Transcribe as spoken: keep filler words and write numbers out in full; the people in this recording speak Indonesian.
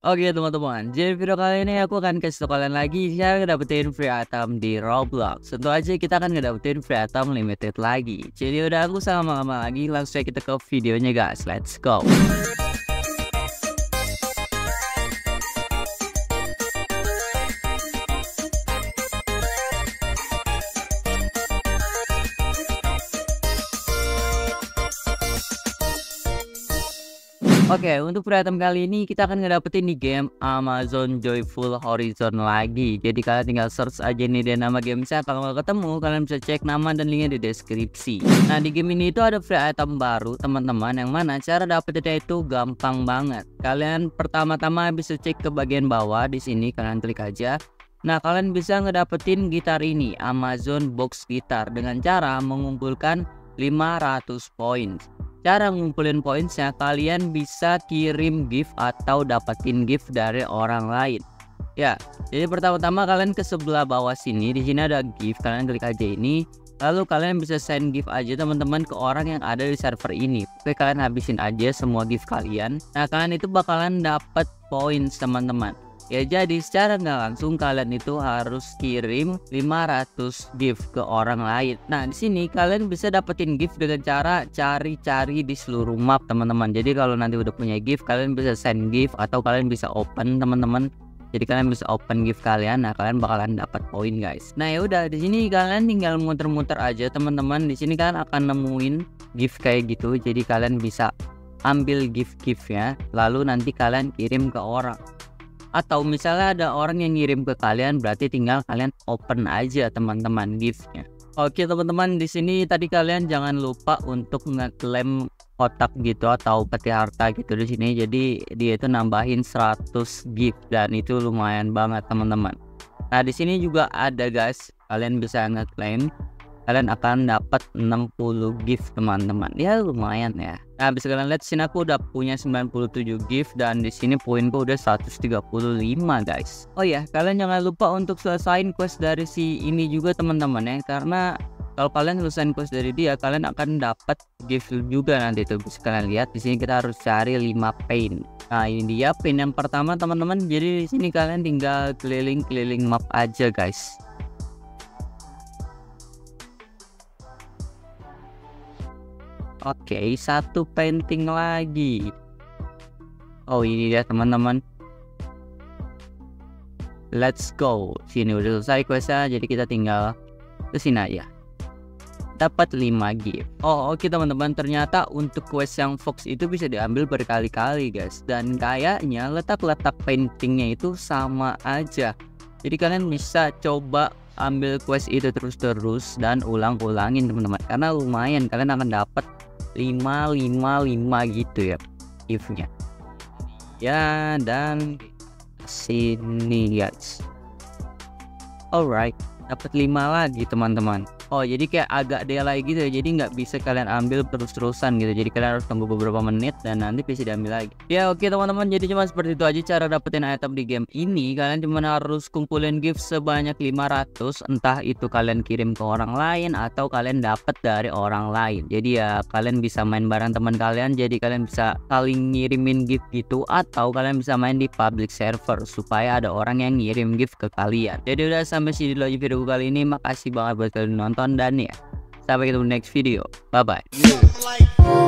Oke teman-teman, jadi video kali ini aku akan kasih tau kalian lagi cara ngedapetin free item di Roblox. Tentu aja kita akan ngedapetin free item limited lagi. Jadi udah aku sama lama lagi, langsung aja kita ke videonya guys, let's go. Oke, untuk free item kali ini kita akan ngedapetin di game Amazon Joyful Horizon lagi. Jadi kalian tinggal search aja nih dan nama gamenya. Kalau nggak ketemu, kalian bisa cek nama dan linknya di deskripsi. Nah, di game ini itu ada free item baru teman-teman, yang mana cara dapetinnya itu gampang banget. Kalian pertama-tama bisa cek ke bagian bawah di sini, kalian klik aja. Nah, kalian bisa ngedapetin gitar ini, Amazon Box Gitar, dengan cara mengumpulkan lima ratus poin. Cara ngumpulin poinnya, kalian bisa kirim gift atau dapetin gift dari orang lain. Ya, jadi pertama-tama kalian ke sebelah bawah sini, di sini ada gift, kalian klik aja ini. Lalu kalian bisa send gift aja teman-teman ke orang yang ada di server ini. Oke, kalian habisin aja semua gift kalian. Nah, kalian itu bakalan dapat poin teman-teman. Ya, jadi secara nggak langsung kalian itu harus kirim lima ratus gift ke orang lain. Nah, di sini kalian bisa dapetin gift dengan cara cari-cari di seluruh map teman-teman. Jadi kalau nanti udah punya gift, kalian bisa send gift atau kalian bisa open teman-teman. Jadi kalian bisa open gift kalian, nah kalian bakalan dapat poin guys. Nah, ya udah di sini kalian tinggal muter-muter aja teman-teman. Di sini kalian akan nemuin gift kayak gitu. Jadi kalian bisa ambil gift-giftnya, lalu nanti kalian kirim ke orang. Atau misalnya ada orang yang ngirim ke kalian, berarti tinggal kalian open aja teman-teman giftnya. Oke teman-teman, di sini tadi kalian jangan lupa untuk ngeklaim kotak gitu atau peti harta gitu di sini. Jadi dia itu nambahin seratus gift dan itu lumayan banget teman-teman. Nah, di sini juga ada guys, kalian bisa ngeklaim. Kalian akan dapat enam puluh gift teman-teman. Ya lumayan ya. Nah, bisa kalian lihat sini aku udah punya sembilan puluh tujuh gift dan di sini poinku udah seratus tiga puluh lima guys. Oh ya, kalian jangan lupa untuk selesain quest dari si ini juga teman-teman ya, karena kalau kalian selesain quest dari dia, kalian akan dapat gift juga nanti tuh. Bisa kalian lihat di sini kita harus cari lima pain. Nah, ini dia pain yang pertama teman-teman. Jadi di sini kalian tinggal keliling-keliling map aja guys. Oke, okay, satu painting lagi. Oh, ini dia teman-teman. Let's go. Sini udah selesai questnya, jadi kita tinggal ke sini aja. Dapat lima gift. Oh, oke okay, teman-teman. Ternyata untuk quest yang Fox itu bisa diambil berkali-kali, guys. Dan kayaknya letak-letak paintingnya itu sama aja. Jadi kalian bisa coba ambil quest itu terus-terus dan ulang-ulangin teman-teman. Karena lumayan, kalian akan dapat lima lima lima gitu ya giftnya ya. Dan sini guys, alright, dapat lima lagi teman-teman. Oh, jadi kayak agak delay gitu ya, jadi nggak bisa kalian ambil terus-terusan gitu. Jadi kalian harus tunggu beberapa menit dan nanti bisa diambil lagi. Ya oke okay, teman-teman, jadi cuma seperti itu aja cara dapetin item di game ini. Kalian cuma harus kumpulin gift sebanyak lima ratus, entah itu kalian kirim ke orang lain atau kalian dapat dari orang lain. Jadi ya kalian bisa main bareng teman kalian, jadi kalian bisa saling ngirimin gift gitu, atau kalian bisa main di public server supaya ada orang yang ngirim gift ke kalian. Jadi udah sampai sini dulu aja video kali ini. Makasih banget buat kalian nonton dan ya sampai ketemu next video. Bye bye.